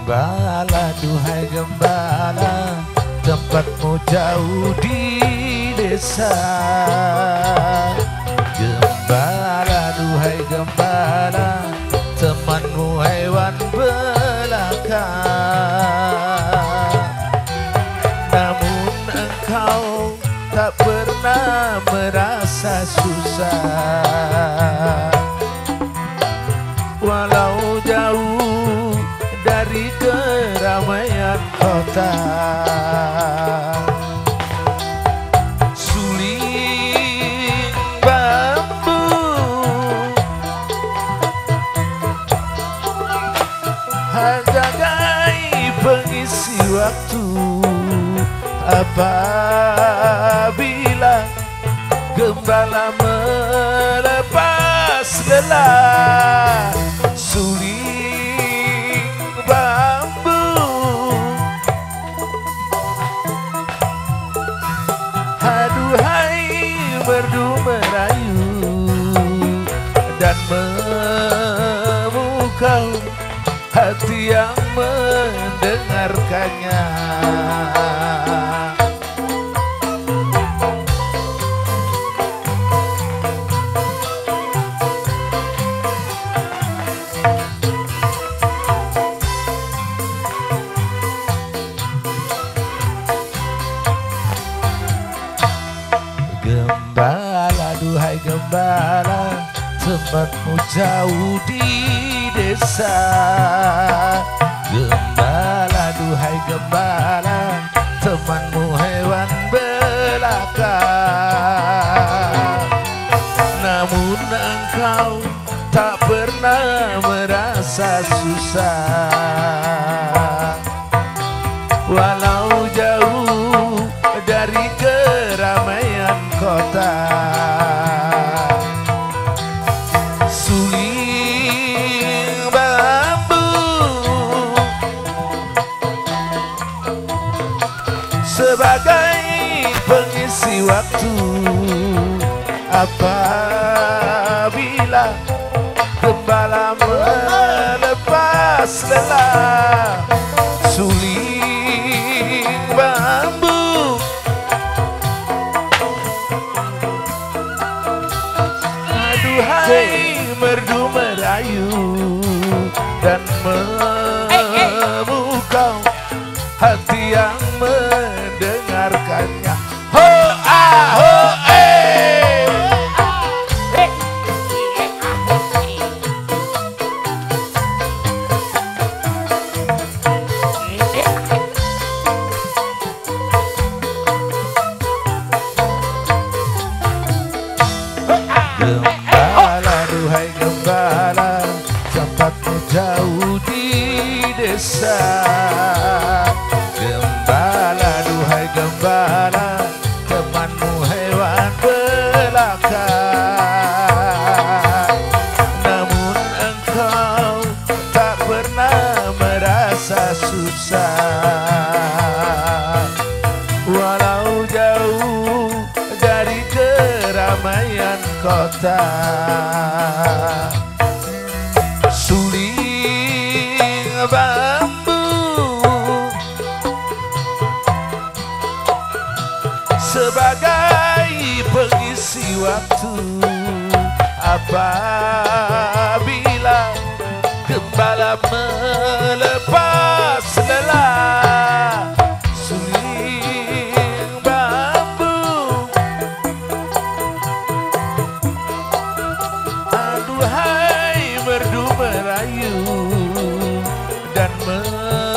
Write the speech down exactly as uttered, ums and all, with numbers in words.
Gembala, duhai gembala, tempatmu jauh di desa. Gembala, duhai gembala, temanmu hewan belaka. Namun engkau tak pernah merasa susah, walau jauh dari keramaian kota. Suling bambu bagai pengisi waktu apabila gembala melepas lelah. Suling bambu aduhai merdu merayu dan memukau hati yang mendengarkannya. Gembala, duhai gembala, tempatmu jauh di desa. Gembala, duhai gembala, temanmu hewan belaka. Namun engkau tak pernah merasa susah, walau jauh dari keramaian kota. Suling bambu sebagai pengisi waktu apabila gembala melepas lelah. Suling bambu aduhai merdu merayu dan memukau hati yang mendengarkannya. Ho ah ho eh. Gembala, duhai gembala, tempatmu jauh di desa. Gembala, duhai gembala, temanmu hewan belaka. Namun engkau tak pernah merasa susah, walau jauh dari keramaian kota. Suling bambu sebagai pengisi waktu apabila gembala melepas lelah. Suling bambu aduhai merdu merayu dan